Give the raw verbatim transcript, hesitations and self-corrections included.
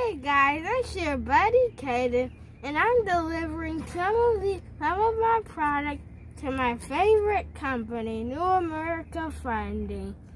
Hey guys, it's your buddy Caden, and I'm delivering some of the some of my product to my favorite company, New America Funding.